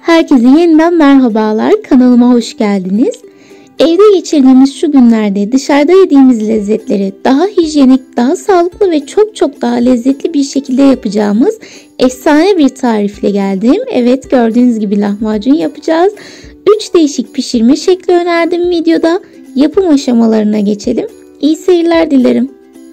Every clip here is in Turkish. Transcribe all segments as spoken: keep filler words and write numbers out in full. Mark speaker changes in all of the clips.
Speaker 1: Herkese yeniden merhabalar. Kanalıma hoş geldiniz. Evde geçirdiğimiz şu günlerde dışarıda yediğimiz lezzetleri daha hijyenik, daha sağlıklı ve çok çok daha lezzetli bir şekilde yapacağımız efsane bir tarifle geldim. Evet, gördüğünüz gibi lahmacun yapacağız. üç değişik pişirme şekli önerdim videoda. Yapım aşamalarına geçelim. İyi seyirler dilerim.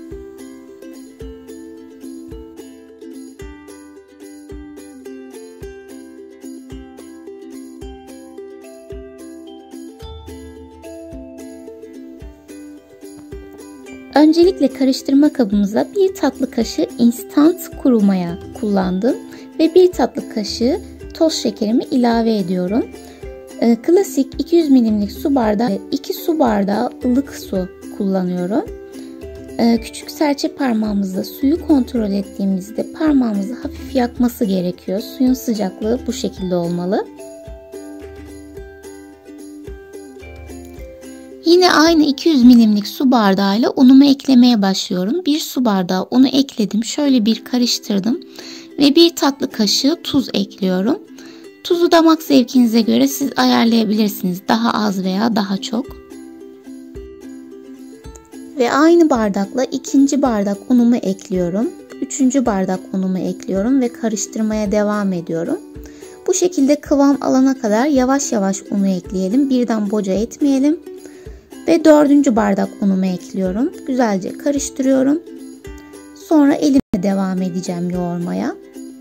Speaker 1: Öncelikle karıştırma kabımıza bir tatlı kaşığı instant kuru maya kullandım ve bir tatlı kaşığı toz şekerimi ilave ediyorum. Ee, klasik iki yüz milimlik su bardağı, iki su bardağı ılık su kullanıyorum. Ee, küçük serçe parmağımızla suyu kontrol ettiğimizde parmağımızı hafif yakması gerekiyor. Suyun sıcaklığı bu şekilde olmalı. Yine aynı iki yüz milimlik su bardağıyla unumu eklemeye başlıyorum. Bir su bardağı unu ekledim. Şöyle bir karıştırdım. Ve bir tatlı kaşığı tuz ekliyorum. Tuzu damak zevkinize göre siz ayarlayabilirsiniz. Daha az veya daha çok. Ve aynı bardakla ikinci bardak unumu ekliyorum. Üçüncü bardak unumu ekliyorum ve karıştırmaya devam ediyorum. Bu şekilde kıvam alana kadar yavaş yavaş unu ekleyelim. Birden boca etmeyelim. Ve dördüncü bardak unumu ekliyorum. Güzelce karıştırıyorum. Sonra elimle devam edeceğim yoğurmaya.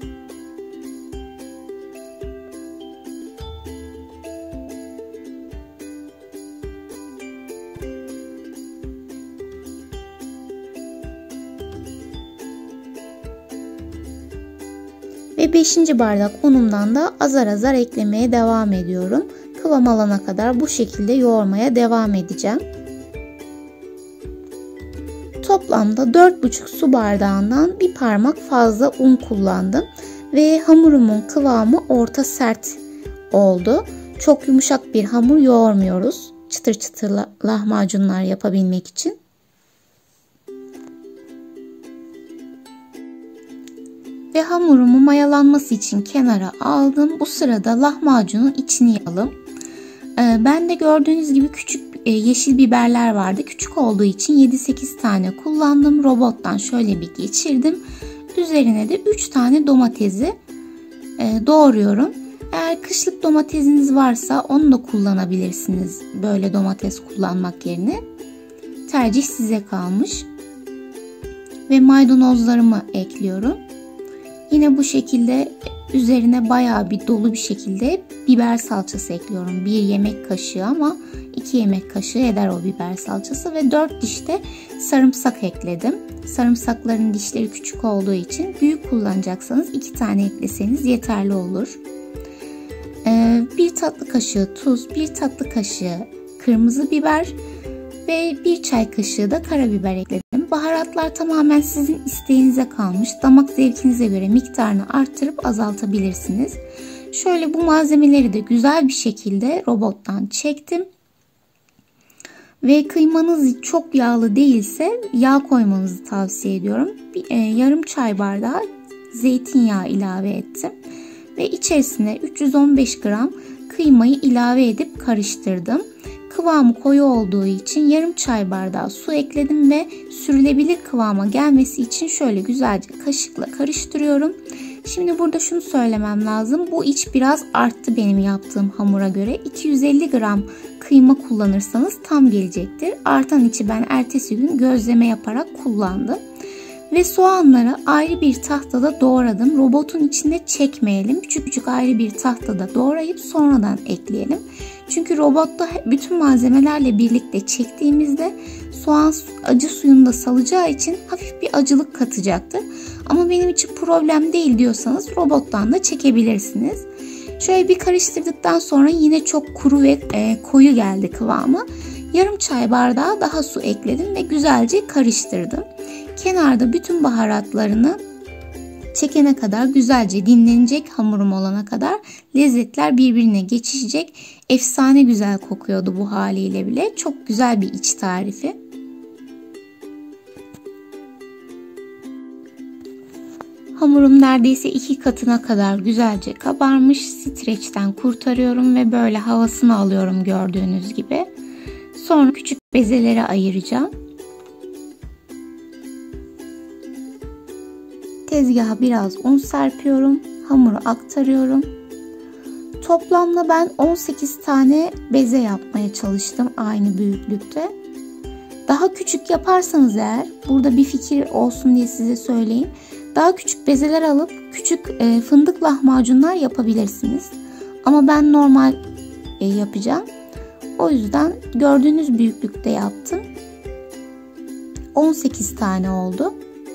Speaker 1: Ve beşinci bardak unumdan da azar azar eklemeye devam ediyorum. Kıvam alana kadar bu şekilde yoğurmaya devam edeceğim. Toplamda dört buçuk su bardağından bir parmak fazla un kullandım. Ve hamurumun kıvamı orta sert oldu. Çok yumuşak bir hamur yoğurmuyoruz. Çıtır çıtır lahmacunlar yapabilmek için. Ve hamurumu mayalanması için kenara aldım. Bu sırada lahmacunun içini yağlayalım. Ben de gördüğünüz gibi küçük yeşil biberler vardı. Küçük olduğu için yedi sekiz tane kullandım. Robottan şöyle bir geçirdim. Üzerine de üç tane domatesi doğruyorum. Eğer kışlık domatesiniz varsa onu da kullanabilirsiniz. Böyle domates kullanmak yerine. Tercih size kalmış. Ve maydanozlarımı ekliyorum. Yine bu şekilde üzerine bayağı bir dolu bir şekilde biber salçası ekliyorum. Bir yemek kaşığı ama iki yemek kaşığı eder o biber salçası ve dört diş de sarımsak ekledim. Sarımsakların dişleri küçük olduğu için büyük kullanacaksanız iki tane ekleseniz yeterli olur. Ee, bir tatlı kaşığı tuz, bir tatlı kaşığı kırmızı biber ve bir çay kaşığı da karabiber ekledim. Baharatlar tamamen sizin isteğinize kalmış. Damak zevkinize göre miktarını arttırıp azaltabilirsiniz. Şöyle bu malzemeleri de güzel bir şekilde robottan çektim. Ve kıymanız çok yağlı değilse yağ koymanızı tavsiye ediyorum. Bir, e, yarım çay bardağı zeytinyağı ilave ettim. Ve içerisine üç yüz on beş gram kıymayı ilave edip karıştırdım. Kıvamı koyu olduğu için yarım çay bardağı su ekledim ve sürülebilir kıvama gelmesi için şöyle güzelce kaşıkla karıştırıyorum. Şimdi burada şunu söylemem lazım. Bu iç biraz arttı benim yaptığım hamura göre. iki yüz elli gram kıyma kullanırsanız tam gelecektir. Artan içi ben ertesi gün gözleme yaparak kullandım. Ve soğanları ayrı bir tahtada doğradım. Robotun içinde çekmeyelim. Küçük küçük ayrı bir tahtada doğrayıp sonradan ekleyelim. Çünkü robotta bütün malzemelerle birlikte çektiğimizde soğan acı suyunu da salacağı için hafif bir acılık katacaktır. Ama benim için problem değil diyorsanız robottan da çekebilirsiniz. Şöyle bir karıştırdıktan sonra yine çok kuru ve e, koyu geldi kıvamı. Yarım çay bardağı daha su ekledim ve güzelce karıştırdım. Kenarda bütün baharatlarını çekene kadar güzelce dinlenecek, hamurum olana kadar lezzetler birbirine geçişecek. Efsane güzel kokuyordu bu haliyle bile. Çok güzel bir iç tarifi. Hamurum neredeyse iki katına kadar güzelce kabarmış. Streçten kurtarıyorum ve böyle havasını alıyorum gördüğünüz gibi. Sonra küçük bezelere ayıracağım. Tezgaha biraz un serpiyorum. Hamuru aktarıyorum. Toplamda ben on sekiz tane beze yapmaya çalıştım aynı büyüklükte. Daha küçük yaparsanız eğer, burada bir fikir olsun diye size söyleyeyim. Daha küçük bezeler alıp küçük e, fındık lahmacunlar yapabilirsiniz. Ama ben normal e, yapacağım. O yüzden gördüğünüz büyüklükte yaptım. on sekiz tane oldu.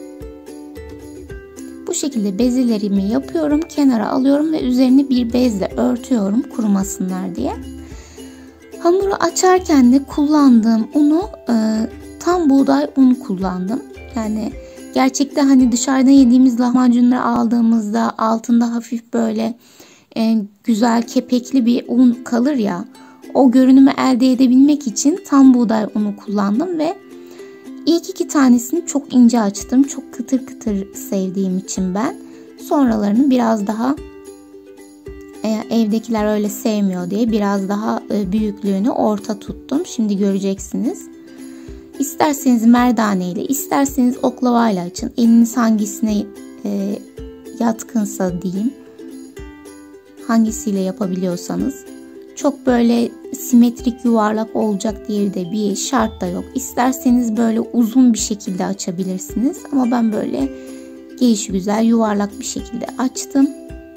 Speaker 1: Bu şekilde bezelerimi yapıyorum. Kenara alıyorum ve üzerini bir bezle örtüyorum kurumasınlar diye. Hamuru açarken de kullandığım unu e, tam buğday unu kullandım. Yani gerçekte hani dışarıda yediğimiz lahmacunları aldığımızda altında hafif böyle e, güzel kepekli bir un kalır ya. O görünümü elde edebilmek için tam buğday unu kullandım ve ilk iki tanesini çok ince açtım. Çok kıtır kıtır sevdiğim için ben. Sonralarını biraz daha e, evdekiler öyle sevmiyor diye biraz daha e, büyüklüğünü orta tuttum. Şimdi göreceksiniz. İsterseniz merdane ile, isterseniz oklavayla açın. Eliniz hangisine e, yatkınsa diyeyim. Hangisiyle yapabiliyorsanız. Çok böyle simetrik yuvarlak olacak diye de bir şart da yok. İsterseniz böyle uzun bir şekilde açabilirsiniz. Ama ben böyle gelişigüzel yuvarlak bir şekilde açtım.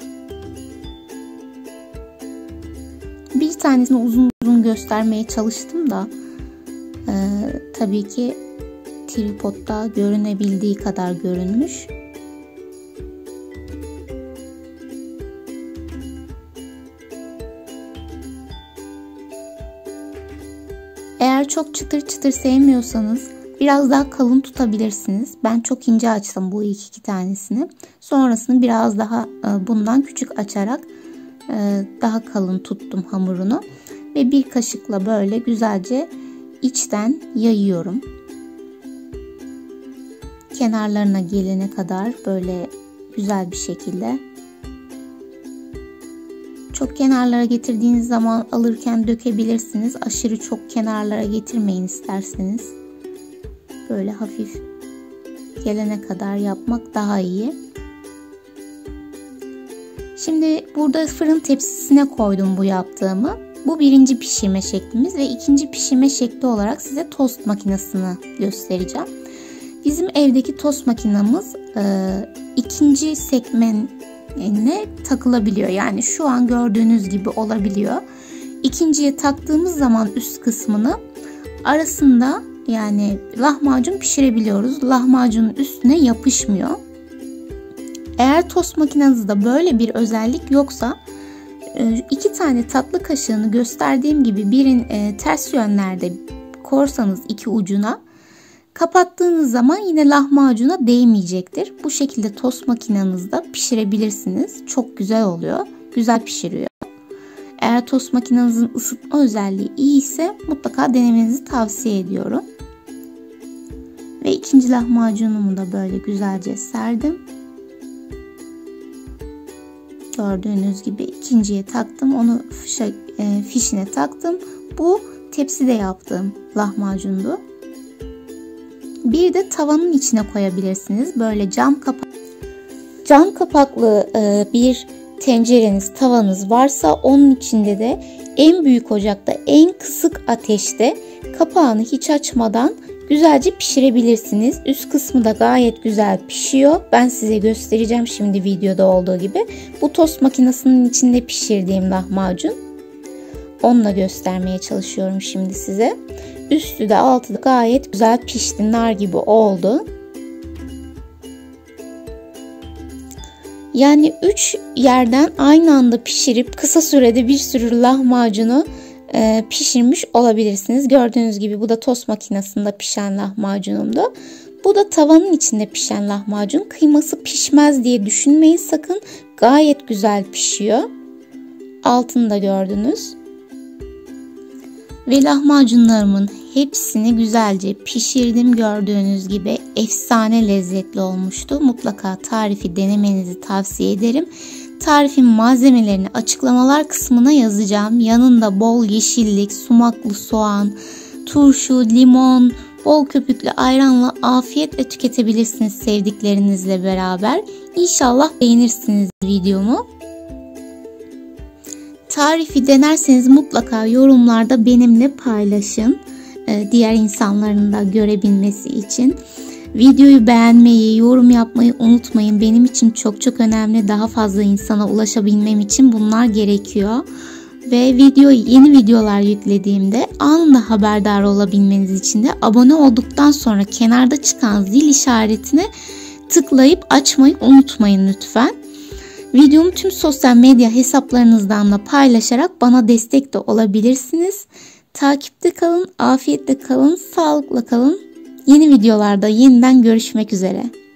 Speaker 1: Bir tanesini uzun uzun göstermeye çalıştım da e, tabii ki tripodda görünebildiği kadar görünmüş. Eğer çok çıtır çıtır sevmiyorsanız biraz daha kalın tutabilirsiniz. Ben çok ince açtım bu ilk iki tanesini. Sonrasını biraz daha bundan küçük açarak daha kalın tuttum hamurunu. Ve bir kaşıkla böyle güzelce içten yayıyorum. Kenarlarına gelene kadar böyle güzel bir şekilde. Çok kenarlara getirdiğiniz zaman alırken dökebilirsiniz. Aşırı çok kenarlara getirmeyin isterseniz. Böyle hafif gelene kadar yapmak daha iyi. Şimdi burada fırın tepsisine koydum bu yaptığımı. Bu birinci pişirme şeklimiz ve ikinci pişirme şekli olarak size tost makinesini göstereceğim. Bizim evdeki tost makinamız e, ikinci sekmen ne takılabiliyor. Yani şu an gördüğünüz gibi olabiliyor. İkinciye taktığımız zaman üst kısmını arasında yani lahmacun pişirebiliyoruz. Lahmacunun üstüne yapışmıyor. Eğer tost makinenizde böyle bir özellik yoksa iki tane tatlı kaşığını gösterdiğim gibi birin ters yönlerde korsanız iki ucuna, kapattığınız zaman yine lahmacuna değmeyecektir. Bu şekilde tost makinenizde pişirebilirsiniz. Çok güzel oluyor. Güzel pişiriyor. Eğer tost makinenizin ısıtma özelliği iyi ise mutlaka denemenizi tavsiye ediyorum. Ve ikinci lahmacunumu da böyle güzelce serdim. Gördüğünüz gibi ikinciye taktım. Onu fişe, e, fişine taktım. Bu tepside yaptığım lahmacundu. Bir de tavanın içine koyabilirsiniz. Böyle cam kapak, cam kapaklı e, bir tencereniz, tavanız varsa onun içinde de en büyük ocakta, en kısık ateşte kapağını hiç açmadan güzelce pişirebilirsiniz. Üst kısmı da gayet güzel pişiyor. Ben size göstereceğim şimdi videoda olduğu gibi. Bu tost makinesinin içinde pişirdiğim lahmacun. Onunla göstermeye çalışıyorum şimdi size. Üstü de altı da gayet güzel pişti. Nar gibi oldu. Yani üç yerden aynı anda pişirip kısa sürede bir sürü lahmacunu e, pişirmiş olabilirsiniz. Gördüğünüz gibi bu da tost makinesinde pişen lahmacunumdu. Bu da tavanın içinde pişen lahmacun. Kıyması pişmez diye düşünmeyin sakın. Gayet güzel pişiyor. Altını da gördünüz. Ve lahmacunlarımın hepsini güzelce pişirdim gördüğünüz gibi. efsane lezzetli olmuştu. Mutlaka tarifi denemenizi tavsiye ederim. Tarifin malzemelerini açıklamalar kısmına yazacağım. Yanında bol yeşillik, sumaklı soğan, turşu, limon, bol köpüklü ayranla afiyetle tüketebilirsiniz sevdiklerinizle beraber. İnşallah beğenirsiniz videomu. Tarifi denerseniz mutlaka yorumlarda benimle paylaşın. Diğer insanların da görebilmesi için. Videoyu beğenmeyi, yorum yapmayı unutmayın. Benim için çok çok önemli. Daha fazla insana ulaşabilmem için bunlar gerekiyor. Ve video, yeni videolar yüklediğimde anında haberdar olabilmeniz için de abone olduktan sonra kenarda çıkan zil işaretine tıklayıp açmayı unutmayın lütfen. Videomu tüm sosyal medya hesaplarınızdan da paylaşarak bana destek de olabilirsiniz. Takipte kalın, afiyetle kalın, sağlıkla kalın. Yeni videolarda yeniden görüşmek üzere.